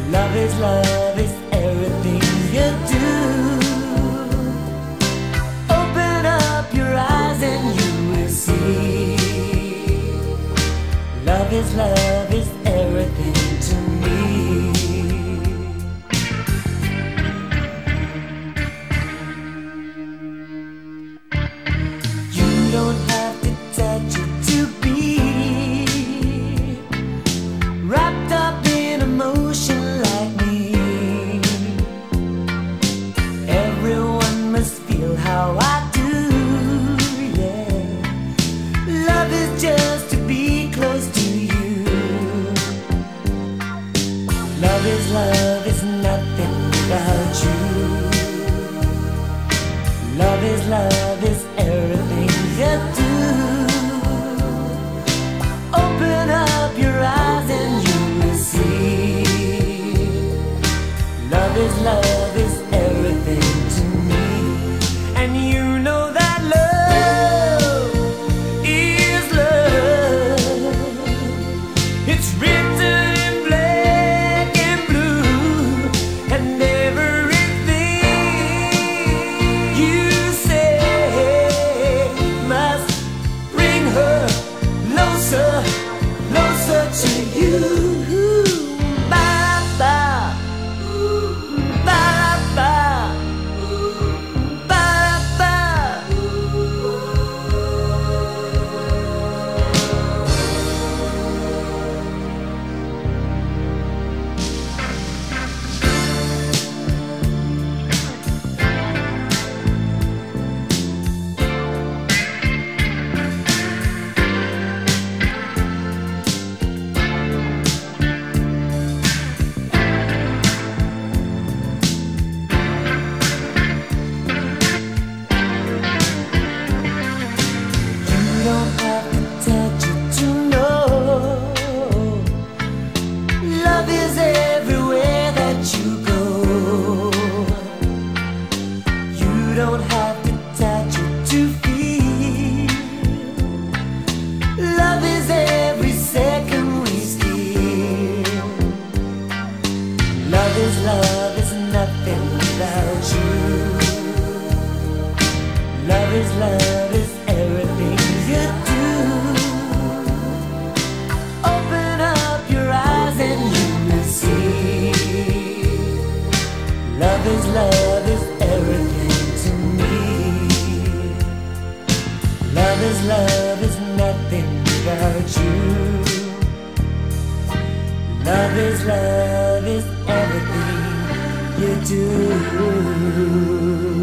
Love is everything you do. Open up your eyes and you will see. Love is everything to me. You don't have to touch it to be wrapped up in emotion like me. Everyone must feel how I do, yeah. Love is just to be close to you. Love is nothing without you. Love is everything you do. Open up your eyes and you will see. Love is everything to me. And you know that love is love. It's written in black and blue, and everything you say must bring her closer, closer to you. Ba-ba, ba-ba, ba-ba. Don't have to touch it to know. Love is everywhere that you go. You don't have to touch it to feel. Love is every second we steal. Love is nothing without you. Love is everything you do. Open up your eyes and you will see. Love is everything to me. Love is nothing without you. Love is everything you do.